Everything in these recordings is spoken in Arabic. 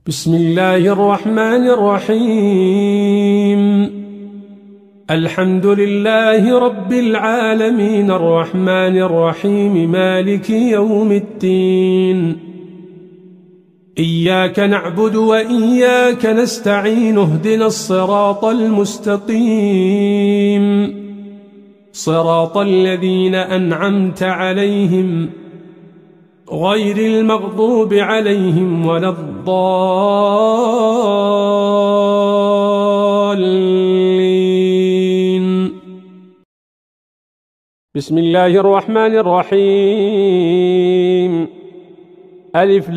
بسم الله الرحمن الرحيم. الحمد لله رب العالمين الرحمن الرحيم مالك يوم الدين. إياك نعبد وإياك نستعين اهدنا الصراط المستقيم صراط الذين أنعمت عليهم غير المغضوب عليهم ولا الضالين. بسم الله الرحمن الرحيم. ألف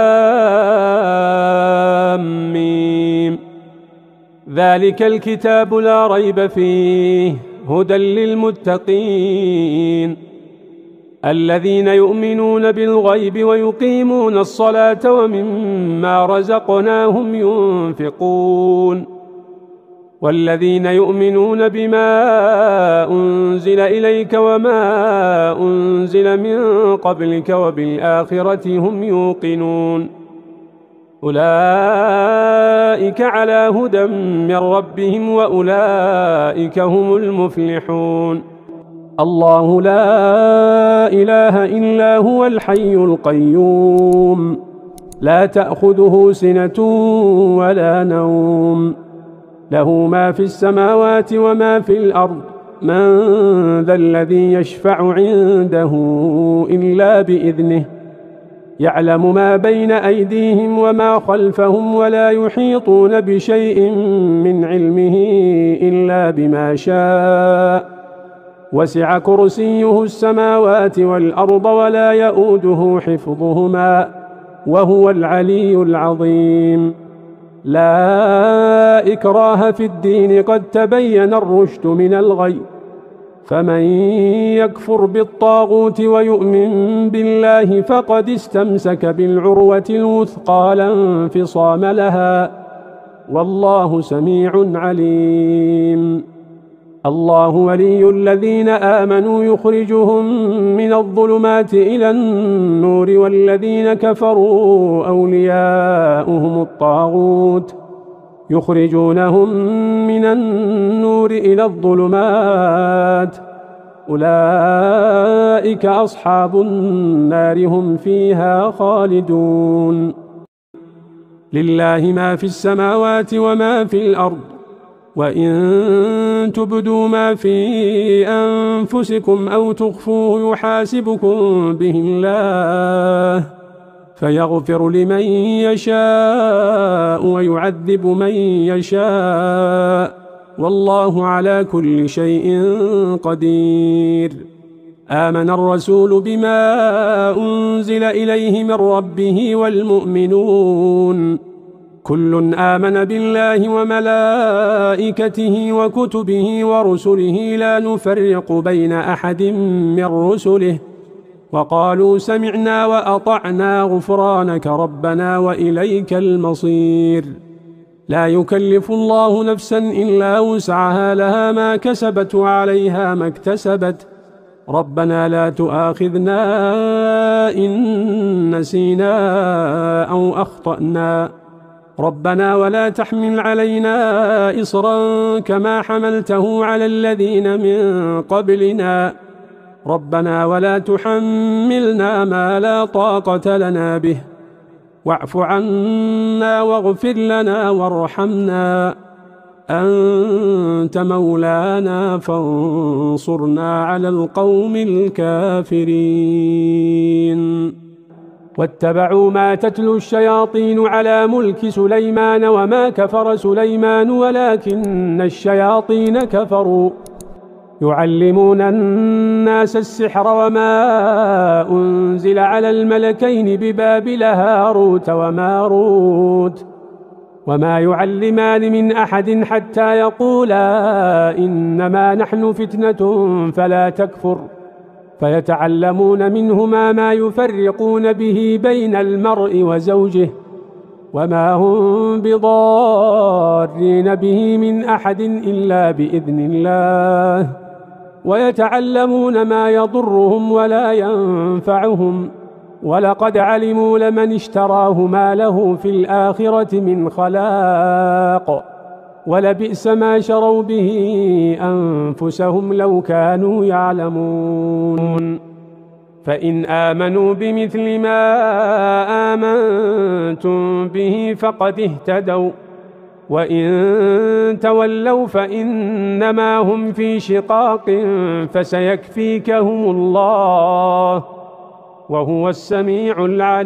لام ميم. ذلك الكتاب لا ريب فيه هدى للمتقين الذين يؤمنون بالغيب ويقيمون الصلاة ومما رزقناهم ينفقون والذين يؤمنون بما أنزل إليك وما أنزل من قبلك وبالآخرة هم يوقنون أولئك على هدى من ربهم وأولئك هم المفلحون. الله لا إله إلا هو الحي القيوم لا تأخذه سنة ولا نوم له ما في السماوات وما في الأرض من ذا الذي يشفع عنده إلا بإذنه يعلم ما بين أيديهم وما خلفهم ولا يحيطون بشيء من علمه إلا بما شاء وسع كرسيه السماوات والأرض ولا يؤوده حفظهما وهو العلي العظيم. لا إكراه في الدين قد تبين الرشد من الغي فمن يكفر بالطاغوت ويؤمن بالله فقد استمسك بالعروة الوثقى لا انفصام لها والله سميع عليم. الله ولي الذين آمنوا يخرجهم من الظلمات إلى النور والذين كفروا أولياؤهم الطاغوت يخرجونهم من النور إلى الظلمات أولئك أصحاب النار هم فيها خالدون. لله ما في السماوات وما في الأرض وإن تبدوا ما في أنفسكم أو تخفوه يحاسبكم به الله فيغفر لمن يشاء ويعذب من يشاء والله على كل شيء قدير. آمن الرسول بما أنزل إليه من ربه والمؤمنون كل آمن بالله وملائكته وكتبه ورسله لا نفرق بين أحد من رسله وقالوا سمعنا وأطعنا غفرانك ربنا وإليك المصير. لا يكلف الله نفسا إلا وسعها لها ما كسبت وعليها ما اكتسبت ربنا لا تؤاخذنا إن نسينا أو أخطأنا ربنا ولا تحمل علينا إصرا كما حملته على الذين من قبلنا ربنا ولا تحملنا ما لا طاقة لنا به واعف عنا واغفر لنا وارحمنا أنت مولانا فانصرنا على القوم الكافرين. واتبعوا ما تتلو الشياطين على ملك سليمان وما كفر سليمان ولكن الشياطين كفروا يعلمون الناس السحر وما أنزل على الملكين ببابل هاروت وماروت وما يعلمان من أحد حتى يقولا إنما نحن فتنة فلا تكفر فيتعلمون منهما ما يفرقون به بين المرء وزوجه وما هم بضارين به من أحد إلا بإذن الله ويتعلمون ما يضرهم ولا ينفعهم ولقد علموا لمن اشتراه ما له في الآخرة من خلاق ولبئس ما شروا به أنفسهم لو كانوا يعلمون فإن آمنوا بمثل ما آمنتم به فقد اهتدوا وإن تولوا فإنما هم في شقاق فسيكفيكهم الله وهو السميع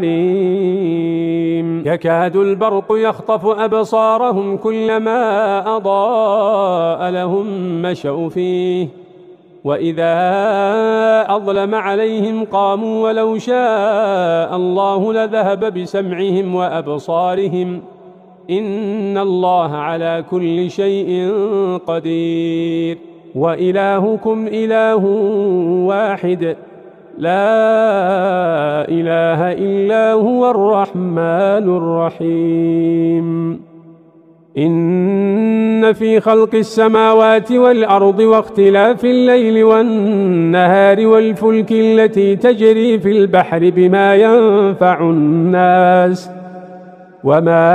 العليم يكاد البرق يخطف أبصارهم كلما أضاء لهم مشوا فيه وإذا أظلم عليهم قاموا ولو شاء الله لذهب بسمعهم وأبصارهم إن الله على كل شيء قدير وإلهكم إله واحد لا إله إلا هو الرحمن الرحيم إن في خلق السماوات والأرض واختلاف الليل والنهار والفلك التي تجري في البحر بما ينفع الناس وما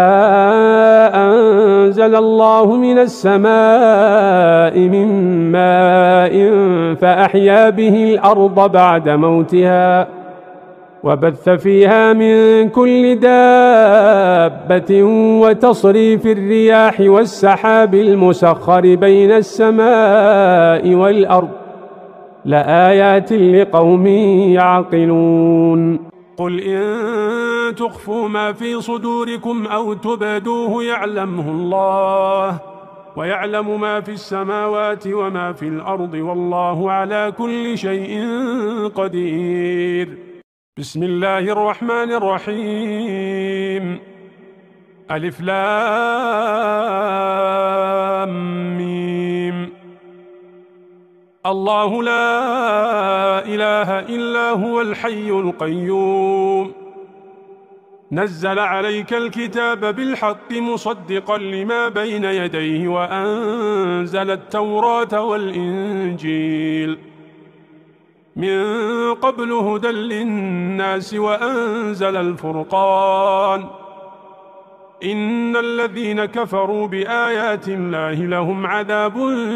أنزل الله من السماء من ماء فأحيا به الأرض بعد موتها وبث فيها من كل دابة وتصريف الرياح والسحاب المسخر بين السماء والأرض لآيات لقوم يعقلون قل إن تخفوا ما في صدوركم أو تبدوه يعلمه الله ويعلم ما في السماوات وما في الأرض والله على كل شيء قدير بسم الله الرحمن الرحيم ألف لام ميم الله لا إله إلا هو الحي القيوم نزل عليك الكتاب بالحق مصدقا لما بين يديه وأنزل التوراة والإنجيل من قبل هدى للناس وأنزل الفرقان إن الذين كفروا بآيات الله لهم عذاب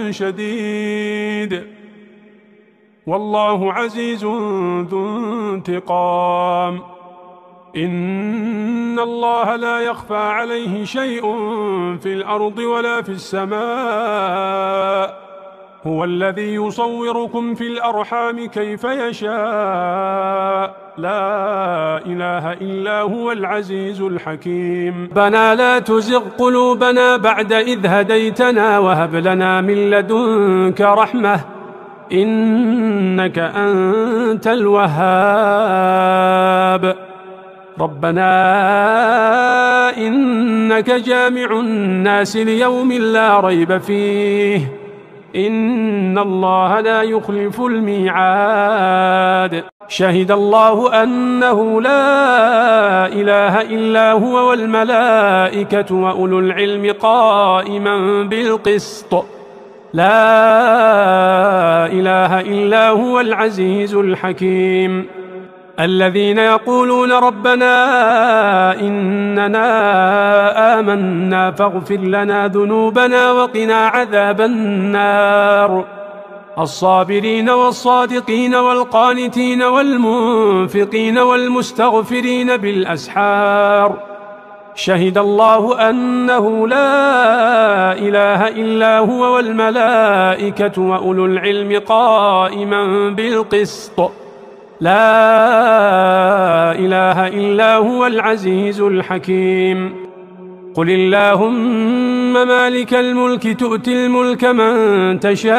شديد والله عزيز ذو انتقام إن الله لا يخفى عليه شيء في الأرض ولا في السماء هو الذي يصوركم في الأرحام كيف يشاء لا إله إلا هو العزيز الحكيم ربنا لا تزغ قلوبنا بعد إذ هديتنا وهب لنا من لدنك رحمة إنك أنت الوهاب ربنا إنك جامع الناس ليوم لا ريب فيه إن الله لا يخلف الميعاد شهد الله أنه لا إله إلا هو والملائكة وأولو العلم قائما بالقسط لا إله إلا هو العزيز الحكيم الذين يقولون ربنا إننا آمنا فاغفر لنا ذنوبنا وقنا عذاب النار الصابرين والصادقين والقانتين والمنفقين والمستغفرين بالأسحار شهد الله أنه لا إله إلا هو والملائكة وأولو العلم قائما بالقسط لا إله إلا هو العزيز الحكيم قل اللهم مالك الملك تؤتي الملك من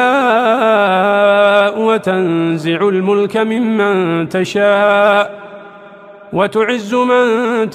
تشاء وتنزع الملك ممن تشاء وتعز من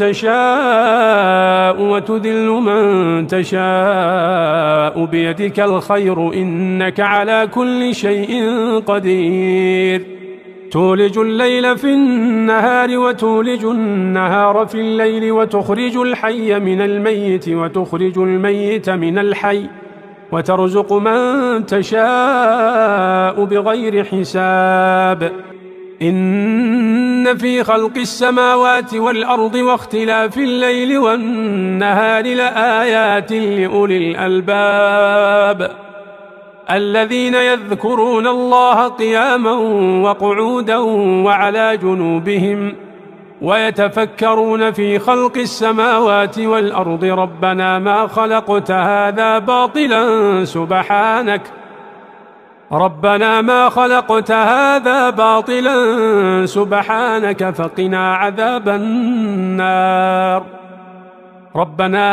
تشاء وتذل من تشاء بيدك الخير إنك على كل شيء قدير تولج الليل في النهار وتولج النهار في الليل وتخرج الحي من الميت وتخرج الميت من الحي وترزق من تشاء بغير حساب إن إن في خلق السماوات والأرض واختلاف الليل والنهار لآيات لأولي الألباب الذين يذكرون الله قياما وقعودا وعلى جنوبهم ويتفكرون في خلق السماوات والأرض ربنا ما خلقت هذا باطلا سبحانك فقنا عذاب النار ربنا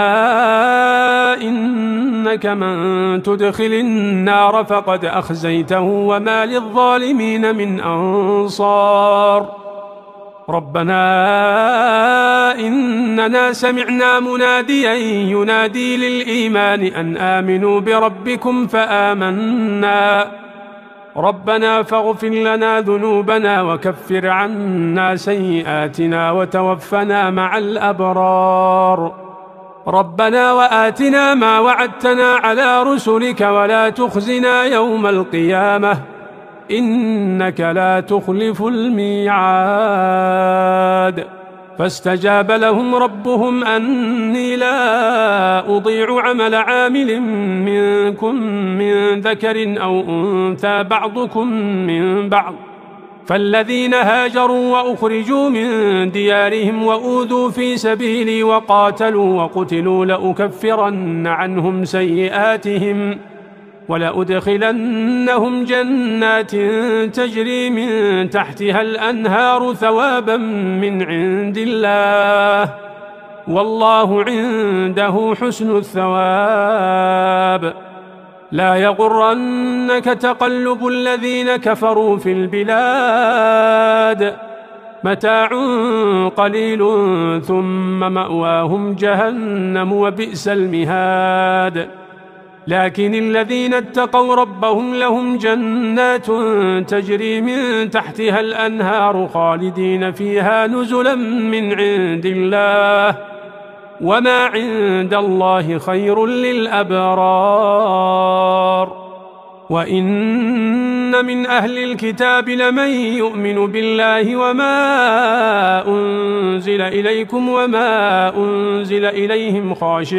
إنك من تدخل النار فقد أخزيته وما للظالمين من أنصار ربنا إننا سمعنا مناديا ينادي للإيمان أن آمنوا بربكم فآمنا ربنا فاغفر لنا ذنوبنا وكفر عنا سيئاتنا وتوفنا مع الأبرار ربنا وآتنا ما وعدتنا على رسلك ولا تخزنا يوم القيامة إنك لا تخلف الميعاد فاستجاب لهم ربهم أني لا أضيع عمل عامل منكم من ذكر أو أنثى بعضكم من بعض فالذين هاجروا وأخرجوا من ديارهم وأوذوا في سبيلي وقاتلوا وقتلوا لأكفرن عنهم سيئاتهم ولأدخلنهم جنات تجري من تحتها الأنهار ثوابا من عند الله والله عنده حسن الثواب لا يغرنك تقلب الذين كفروا في البلاد متاع قليل ثم مأواهم جهنم وبئس المهاد لكن الذين اتقوا ربهم لهم جنات تجري من تحتها الأنهار خالدين فيها نزلا من عند الله وما عند الله خير للأبرار وإن من أهل الكتاب لمن يؤمن بالله وما أنزل إليكم وما أنزل إليهم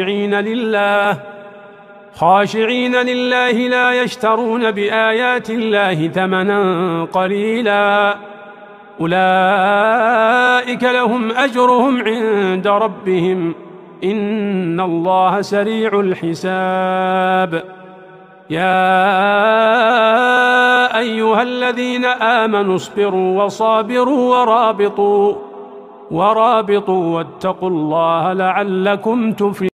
خاشعين لله لا يشترون بآيات الله ثمنا قليلا أولئك لهم أجرهم عند ربهم إن الله سريع الحساب يا أيها الذين آمنوا اصبروا وصابروا ورابطوا واتقوا الله لعلكم تفلحون